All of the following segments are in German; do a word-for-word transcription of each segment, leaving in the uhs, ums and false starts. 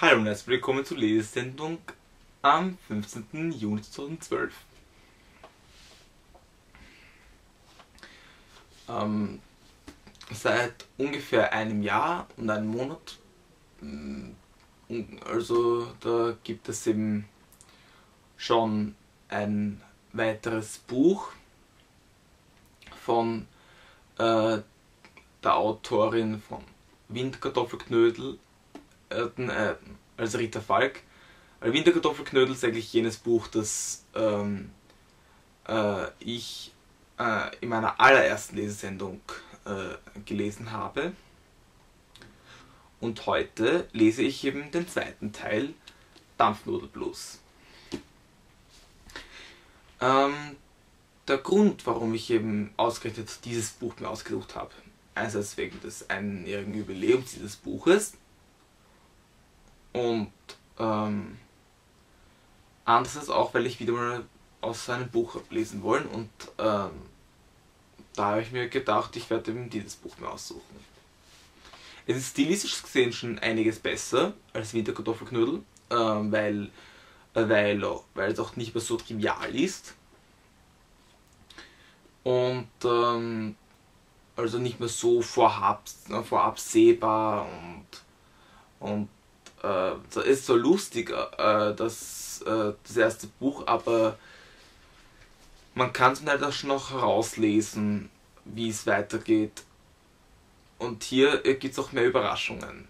Hallo und herzlich willkommen zur Lesesendung am fünfzehnten Juni zweitausendzwölf. Ähm, seit ungefähr einem Jahr und einem Monat, also da gibt es eben schon ein weiteres Buch von äh, der Autorin von Winterkartoffelknödel, äh, äh, also Rita Falk. Weil Winterkartoffelknödel ist eigentlich jenes Buch, das ähm, äh, ich äh, in meiner allerersten Lesesendung äh, gelesen habe. Und heute lese ich eben den zweiten Teil, Dampfnudelblues. Ähm, der Grund, warum ich eben ausgerechnet dieses Buch mir ausgesucht habe, einerseits wegen des einjährigen Jubiläums dieses Buches und ähm, andererseits auch, weil ich wieder mal aus seinem Buch habe lesen wollen und ähm, da habe ich mir gedacht, ich werde eben dieses Buch mir aussuchen. Es ist stilistisch gesehen schon einiges besser als Winterkartoffelknödel, ähm, weil, äh, weil, weil es auch nicht mehr so trivial ist und ähm, also nicht mehr so vorab, vorabsehbar und, und äh, es ist so lustig, äh, das, äh, das erste Buch, aber man kann es halt auch schon noch herauslesen, wie es weitergeht. Und hier gibt es auch mehr Überraschungen.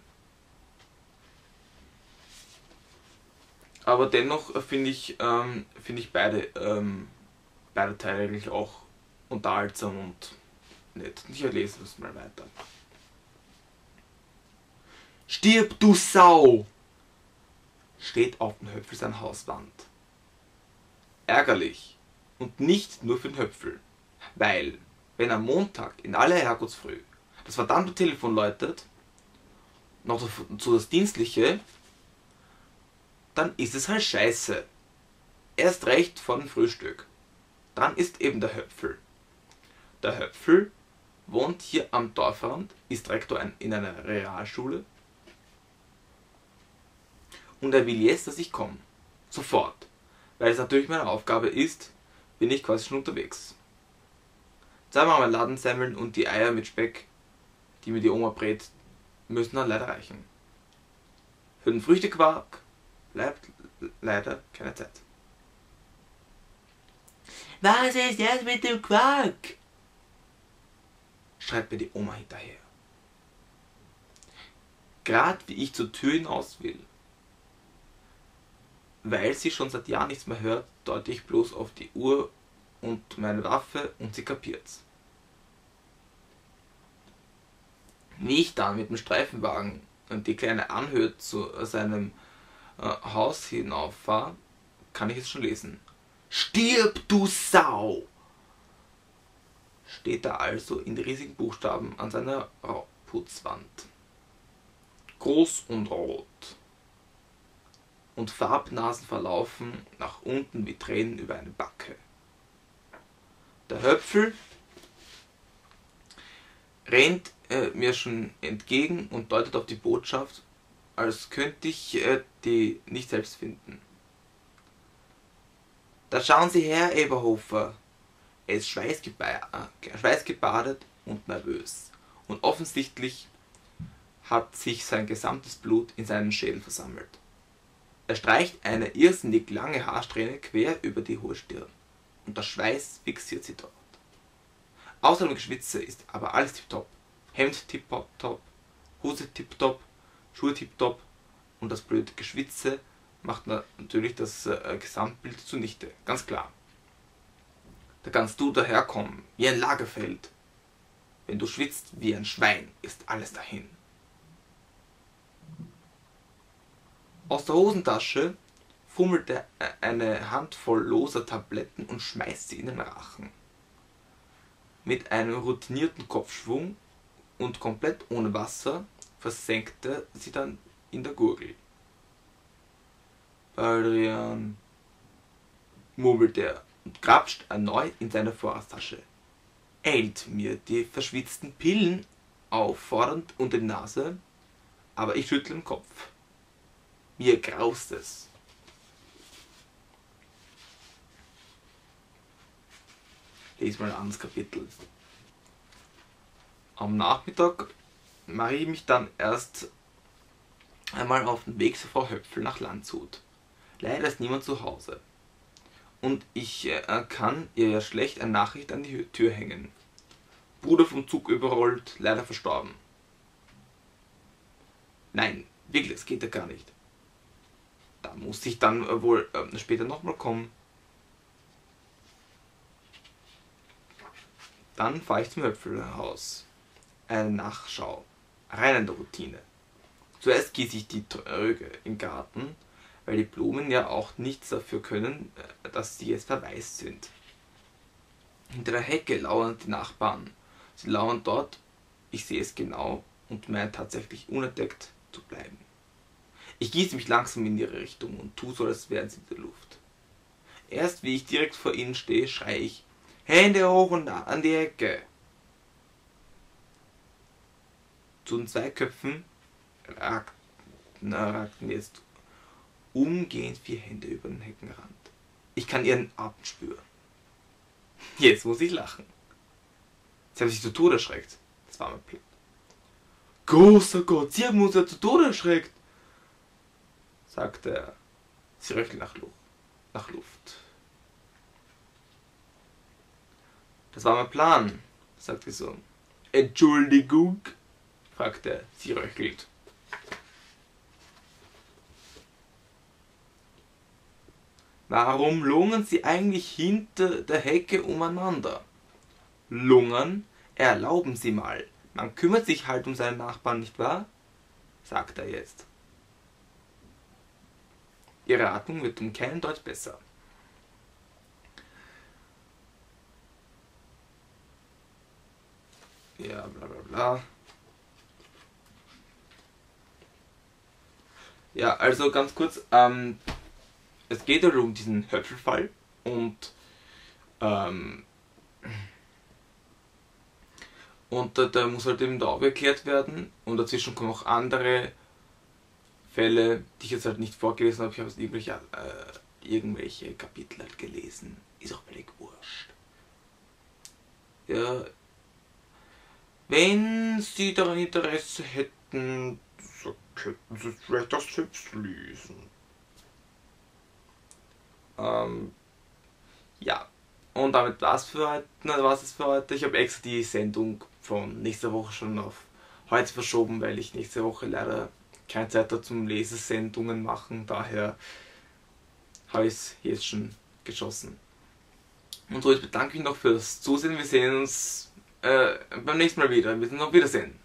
Aber dennoch finde ich, ähm, find ich beide, ähm, beide Teile eigentlich auch unterhaltsam und nett. Und ich lese es mal weiter. Stirb, du Sau! Steht auf dem Höpfel seiner Hauswand. Ärgerlich. Und nicht nur für den Höpfel. Weil, wenn am Montag in aller Herrgottsfrüh das verdammte Telefon läutet, noch dazu das Dienstliche, dann ist es halt scheiße. Erst recht vor dem Frühstück. Dann ist eben der Höpfel. Der Höpfel wohnt hier am Dorfrand, ist Rektor in einer Realschule und er will jetzt, dass ich komme. Sofort. Weil es natürlich meine Aufgabe ist, bin ich quasi schon unterwegs. Zwei Marmeladensemmeln und die Eier mit Speck, die mir die Oma brät, müssen dann leider reichen. Für den Früchtequark bleibt leider keine Zeit. Was ist jetzt mit dem Quark? Schreit mir die Oma hinterher. Gerade wie ich zur Tür hinaus will. Weil sie schon seit Jahren nichts mehr hört, deute ich bloß auf die Uhr und meine Waffe und sie kapiert's. Wie ich dann mit dem Streifenwagen und die kleine Anhöhe zu seinem äh, Haus hinauffahre, kann ich es schon lesen. Stirb, du Sau! Steht da also in riesigen Buchstaben an seiner Putzwand. Groß und rot. Und Farbnasen verlaufen nach unten wie Tränen über eine Backe. Der Höpfel rennt äh, mir schon entgegen und deutet auf die Botschaft, als könnte ich äh, die nicht selbst finden. Da schauen Sie her, Eberhofer. Er ist schweißgeba äh, schweißgebadet und nervös. Und offensichtlich hat sich sein gesamtes Blut in seinen Schädel versammelt. Er streicht eine irrsinnig lange Haarsträhne quer über die hohe Stirn. Und der Schweiß fixiert sie dort. Außer dem Geschwitze ist aber alles tipptopp. Hemd tipptopp, Hose tipptopp, Schuhe tipptopp und das blöde Geschwitze macht natürlich das äh, Gesamtbild zunichte. Ganz klar. Da kannst du daherkommen, wie ein Lagerfeld. Wenn du schwitzt wie ein Schwein, ist alles dahin. Aus der Hosentasche fummelt er eine Handvoll loser Tabletten und schmeißt sie in den Rachen. Mit einem routinierten Kopfschwung und komplett ohne Wasser versenkt er sie dann in der Gurgel. Baldrian, murmelt er und grapscht erneut in seine Vorratstasche. Eilt mir die verschwitzten Pillen auffordernd unter die Nase, aber ich schüttle den Kopf. Mir graust es. Lies mal ein anderes Kapitel. Am Nachmittag mache ich mich dann erst einmal auf den Weg zu Frau Höpfl nach Landshut. Leider ist niemand zu Hause. Und ich äh, kann ihr ja schlecht eine Nachricht an die Tür hängen. Bruder vom Zug überrollt, leider verstorben. Nein, wirklich, das geht ja gar nicht. Da muss ich dann äh, wohl äh, später nochmal kommen. Dann fahre ich zum Höpflhaus. Eine Nachschau. Rein in der Routine. Zuerst gieße ich die Tröge im Garten, weil die Blumen ja auch nichts dafür können, dass sie jetzt verwaist sind. Hinter der Hecke lauern die Nachbarn. Sie lauern dort, ich sehe es genau und meinen tatsächlich unentdeckt zu bleiben. Ich gieße mich langsam in ihre Richtung und tue so, als wären sie in der Luft. Erst wie ich direkt vor ihnen stehe, schreie ich: Hände hoch und an die Hecke! Zu den zwei Köpfen ragten, ragten jetzt umgehend vier Hände über den Heckenrand. Ich kann ihren Atem spüren. Jetzt muss ich lachen. Sie haben sich zu Tode erschreckt. Das war mein Plan. Großer Gott, Sie haben uns ja zu Tode erschreckt, sagte er. Sie röchelte nach Luft. Nach Luft. Das war mein Plan, sagte sie so. Entschuldigung, fragte er. Sie röchelt. Warum lungern Sie eigentlich hinter der Hecke umeinander? Lungern? Erlauben Sie mal. Man kümmert sich halt um seinen Nachbarn, nicht wahr? Sagt er jetzt. Ihre Atmung wird um keinen Deut besser. Ja, bla bla bla. Ja, also ganz kurz, ähm, es geht halt um diesen Höpfl-Fall und ähm, und da, da muss halt eben da aufgeklärt werden und dazwischen kommen auch andere Fälle, die ich jetzt halt nicht vorgelesen habe. Ich habe jetzt irgendwelche, äh, irgendwelche Kapitel halt gelesen. Ist auch völlig wurscht. Ja, wenn Sie daran Interesse hätten, so könnten Sie vielleicht das selbst lesen. Ähm, ja, und damit war's für heute. Na, war's es für heute. Ich habe extra die Sendung von nächster Woche schon auf heute verschoben, weil ich nächste Woche leider keine Zeit habe zum Lesesendungen machen. Daher habe ich es jetzt schon geschossen. Und so, ich bedanke mich noch fürs Zusehen. Wir sehen uns äh, beim nächsten Mal wieder. Wir sehen uns auf Wiedersehen.